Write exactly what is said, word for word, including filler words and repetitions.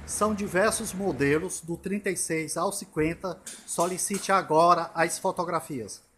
São diversos modelos do trinta e seis ao cinquenta. Solicite agora as fotografias.